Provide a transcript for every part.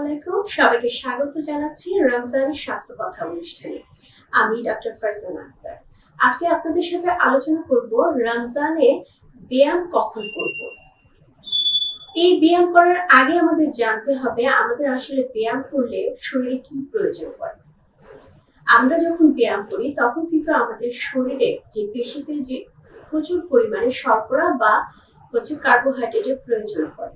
আলাইকুম, সবাইকে স্বাগত জানাচ্ছি রমজানের স্বাস্থ্য কথা অনুষ্ঠানে। আমি ডক্টর ফারজানা আক্তার। আজকে আপনাদের সাথে আলোচনা করব রমজানে ব্যায়াম কখন করব। এই ব্যায়াম করার আগে আমাদের জানতে হবে আমাদের আসলে ব্যায়াম করলে শরীরে কি প্রয়োজন পড়ে। আমরা যখন ব্যায়াম করি তখন কিন্তু আমাদের শরীরে যে পেশিতে যে প্রচুর পরিমাণে শর্করা বা কার্বোহাইড্রেটের প্রয়োজন পড়ে।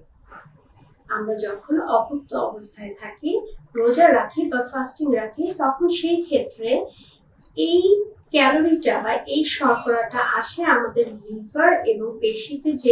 আমরা যখন অভুক্ত অবস্থায় থাকি, রোজা রাখি বা ফাস্টিং রাখি, তখন সেই ক্ষেত্রে এই ক্যালোরিটা বা এই শর্করাটা আসে আমাদের লিভার এবং পেশিতে যে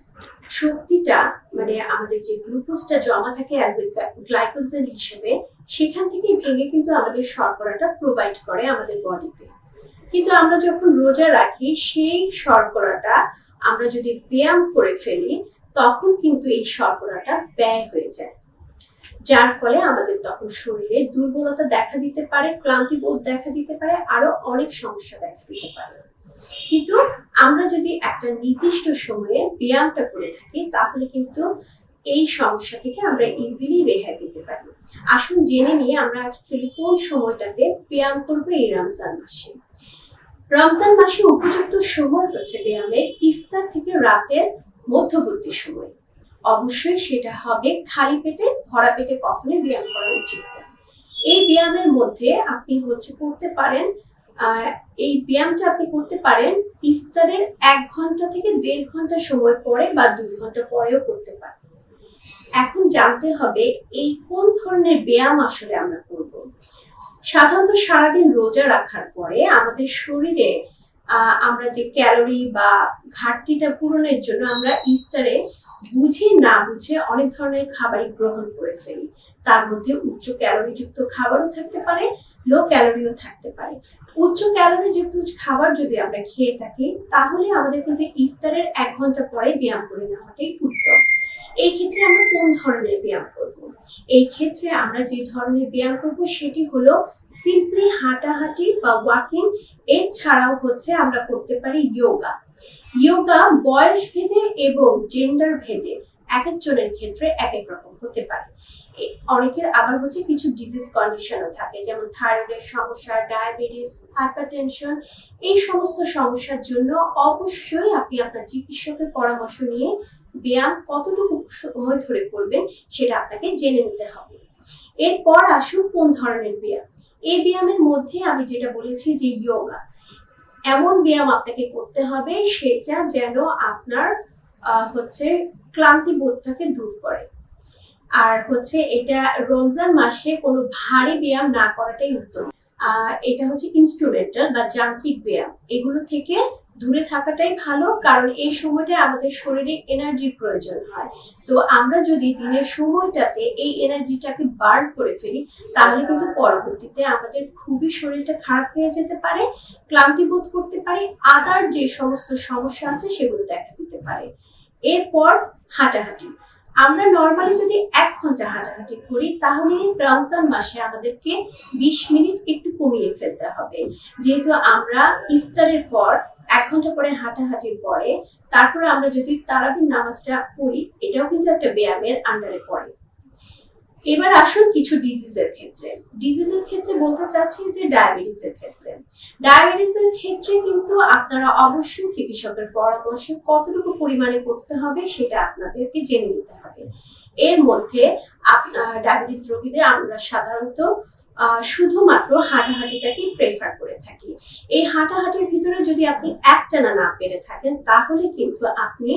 শক্তিটা আমাদের যে গ্লুকোজটা জমা থাকে অ্যাজ এ গ্লাইকোজেন হিসেবে, সেখান থেকে ভেঙে কিন্তু আমাদের শর্করাটা প্রোভাইড করে আমাদের বডিতে। কিন্তু আমরা যখন রোজা রাখি সেই শর্করাটা আমরা যদি ব্যায়াম করে ফেলি তখন কিন্তু এই শর্করাটা ব্যয় হয়ে যায়, যার ফলে আমাদের তখন শরীরে দুর্বলতা দেখা দিতে পারে, ক্লান্তি বোধ দেখা দিতে পারে, আরো অনেক সমস্যা দেখা দিতে পারে। কিন্তু আমরা যদি একটা নির্দিষ্ট সময়ে ব্যায়ামটা করে থাকি তাহলে কিন্তু এই সমস্যা থেকে আমরা ইজিলি রেহাই পেতে পারি। আসুন জেনে নিয়ে আমরা অ্যাকচুয়ালি কোন সময়টাতে ব্যায়াম করবো এই রমজান মাসে। রমজান মাসে উপযুক্ত সময় হচ্ছে ব্যায়ামের ইফতার থেকে রাতের মধ্যবর্তী সময়। অবশ্যই সেটা হবে খালি পেটে, ভরা পেটে কখনোই ব্যায়াম করা উচিত না। এই ব্যায়ামের মধ্যে আপনি করতে পারেন, এই ব্যায়ামটা আপনি করতে পারেন ইফতারের 1 ঘন্টা থেকে 1.5 ঘন্টা সময় পরে বা 2 ঘন্টা পরেও করতে পারেন। এখন জানতে হবে এই কোন ধরনের ব্যায়াম আসলে আমরা করব। সাধারণত সারাদিন রোজা রাখার পরে আমাদের শরীরে আমরা যে ক্যালোরি বা ঘাটতিটা পূরণের জন্য আমরা ইফতারে বুঝে না বুঝে অনেক ধরনের খাবারই গ্রহণ করে ফেলি। তার মধ্যে উচ্চ ক্যালোরিযুক্ত খাবারও থাকতে পারে, লো ক্যালোরিও থাকতে পারে। উচ্চ ক্যালোরিযুক্ত খাবার যদি আমরা খেয়ে থাকি তাহলে আমাদের কিন্তু ইফতারের 1 ঘন্টা পরে ব্যায়াম করে নেওয়াটাই উত্তম। এই ক্ষেত্রে আমরা কোন ধরনের ব্যায়াম করব? এই ক্ষেত্রে আমরা যে ধরনের ব্যায়াম করব সেটি হলো সিম্পলি হাঁটাহাঁটি বা ওয়াকিং। এছাড়াও আমরা করতে পারি যোগা। যোগা বয়স ভেদে এবং জেন্ডার ভেদে এক একজনের ক্ষেত্রে এক এক রকম হতে পারে। অনেকের আবার কিছু ডিজিজ কন্ডিশনও থাকে, যেমন থাইরয়েডের সমস্যা, ডায়াবেটিস, হাইপারটেনশন। এই সমস্ত সমস্যার জন্য অবশ্যই আপনি আপনার চিকিৎসকের পরামর্শ নিয়ে ব্যায়াম কতটুকু সময় ধরে করবেন সেটা আপনাকে জেনে নিতে হবে। এরপর আসুন কোন ধরনের ব্যায়াম। এই ব্যায়ামের মধ্যে আমি যেটা বলেছি যে যোগা, এমন ব্যায়াম আপনাকে করতে হবে সেটা যেন আপনার ক্লান্তি বোধটাকে দূর করে। আর এটা রমজান মাসে কোনো ভারী ব্যায়াম না করাটাই উত্তম। এটা ইনস্ট্রুমেন্টাল বা যান্ত্রিক ব্যায়াম, এগুলো থেকে দূরে থাকাটাই ভালো, কারণ এই সময়টা আমাদের শরীরে এনার্জির প্রয়োজন হয়। তো আমরা যদি দিনের সময়টাতে এই এনার্জিটাকে বার্ন করে ফেলি তাহলে কিন্তু পরবর্তীতে আমাদের খুবই শরীরটা খারাপ হয়ে যেতে পারে, ক্লান্তি বোধ করতে পারে, আদার যে সমস্ত সমস্যা আছে সেগুলো দেখা দিতে পারে। এরপর হাঁটাহাঁটি। আমরা নর্মালি যদি 1 ঘন্টা হাঁটাহাঁটি করি তাহলে রমজান মাসে আমাদেরকে 20 মিনিট একটু কমিয়ে ফেলতে হবে, যেহেতু আমরা ইফতারের পর 1 ঘন্টা পরে হাঁটাহাঁটির পরে তারপরে আমরা যদি তারাবির নামাজটা পড়ি, এটাও কিন্তু একটা ব্যায়ামের আন্ডারে পড়ে। এবার আসুন কিছু ডিজিজের ক্ষেত্রে বলতে চাচ্ছি যে ডায়াবেটিসের ক্ষেত্রে কিন্তু আপনারা অবশ্যই চিকিৎসকের পরামর্শ কতটুকু পরিমাণে করতে হবে সেটা আপনাদেরকে জেনে নিতে হবে। এর মধ্যে ডায়াবেটিস রোগীদের আমরা সাধারণত শুধুমাত্র হাঁটাহাঁটিটাকে প্রেফার করে থাকি। এই হাঁটাহাঁটির ভিতরে যদি আপনি একটানা না পেরে থাকেন তাহলে কিন্তু আপনি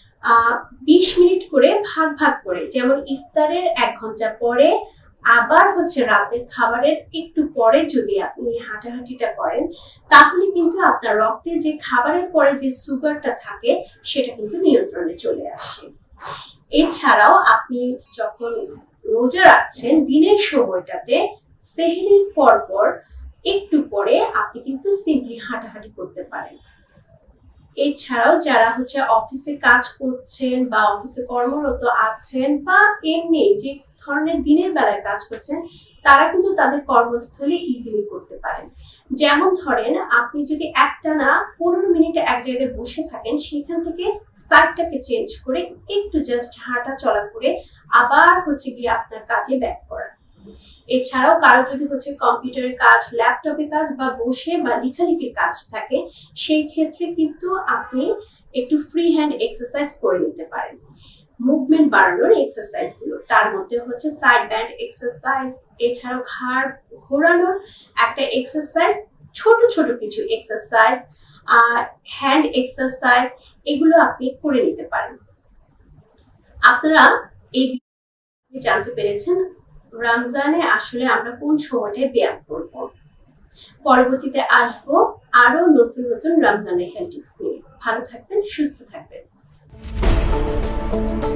20 মিনিট করে ভাগ করে, যেমন ইফতারের 1 ঘন্টা পরে আবার রাতের খাবারের একটু পরে যদি আপনি হাঁটাহাঁটিটা করেন তাহলে কিন্তু আপনার রক্তে যে খাবারের পরে যে সুগারটা থাকে সেটা কিন্তু নিয়ন্ত্রণে চলে আসে। এছাড়াও আপনি যখন রোজা রাখছেন দিনের সময়টাতে সেহরির পর একটু পরে আপনি কিন্তু সিম্পলি হাঁটাহাঁটি করতে পারেন। এছাড়াও যারা অফিসে কাজ করছেন বা অফিসে কর্মরত আছেন বা এমনি যে ধরনের দিনের বেলায় কাজ করছেন তারা কিন্তু তাদের কর্মস্থলে ইজিলি করতে পারেন। যেমন ধরেন আপনি যদি একটানা 15 মিনিট এক জায়গায় বসে থাকেন, সেখান থেকে সাইডটাকে চেঞ্জ করে একটু জাস্ট হাঁটা চলা করে আবার গিয়ে আপনার কাজে ব্যাক করা। এছাড়াও কারো যদি কম্পিউটারের কাজ, ল্যাপটপে কাজ বা বসে বা লেখালেখির কাজ থাকে, সেই ক্ষেত্রে কিন্তু আপনি একটু ফ্রি হ্যান্ড এক্সারসাইজ করে নিতে পারেন। মুভমেন্ট বাড়ানোর এক্সারসাইজ গুলো তার মধ্যে সাইড ব্যান্ড এক্সারসাইজ, এছাড়াও ঘাড় ঘোরানোর একটা এক্সারসাইজ, ছোট ছোট কিছু এক্সারসাইজ, হ্যান্ড এক্সারসাইজ, এগুলো আপনি করে নিতে পারেন। আপনারা এই জানতে পেরেছেন রমজানে আসলে আমরা কোন সময়টায় ব্যায়াম করব। পরবর্তীতে আসবো আরো নতুন নতুন রমজানের হেলথ টিপস নিয়ে। ভালো থাকবেন, সুস্থ থাকবেন।